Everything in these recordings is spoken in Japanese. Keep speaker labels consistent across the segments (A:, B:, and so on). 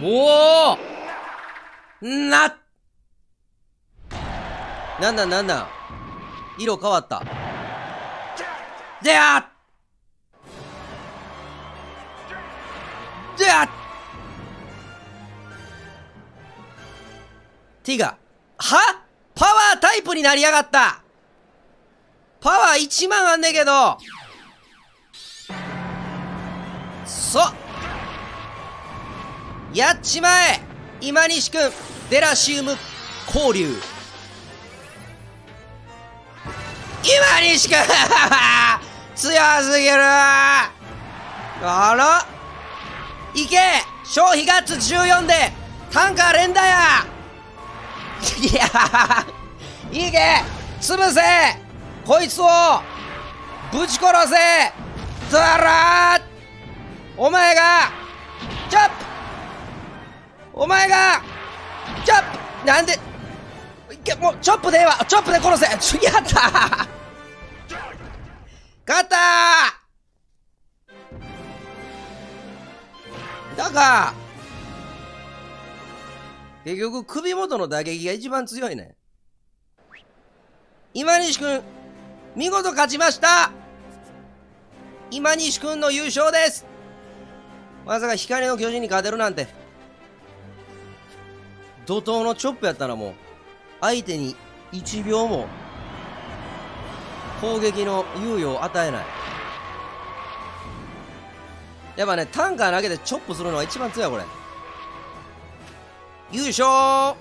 A: おおなんだ色変わった。でやティガはパワータイプになりやがった。パワー1万あんねんけど。やっちまえ今西くん。デラシウム交流。今西くん強すぎる。あらいけ消費ガッツ14でタンカー連打や。いやいけ潰せこいつをぶち殺せだらー。お前がチョップお前がチョップなんでいけもうチョップでええわ。チョップで殺せ。やった勝っただが結局首元の打撃が一番強いね。今西くん見事勝ちました。今西くんの優勝です。まさか光の巨人に勝てるなんて。怒涛のチョップやったらもう相手に1秒も攻撃の猶予を与えない。やっぱねタンカー投げてチョップするのが一番強い。これ優勝。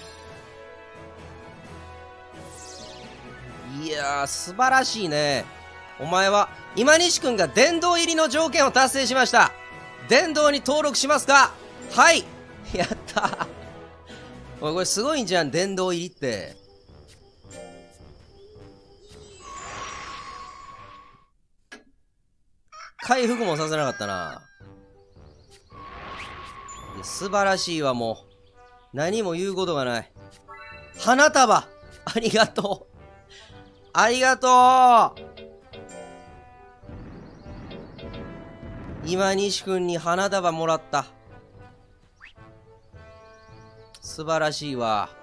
A: いやー素晴らしいね。お前は今西くんが殿堂入りの条件を達成しました。殿堂に登録しますか。はいやったおいこれすごいんじゃん殿堂入りって。回復もさせなかったな。素晴らしいわ。もう何も言うことがない。花束ありがとうありがとう。今西くんに花束もらった。素晴らしいわ。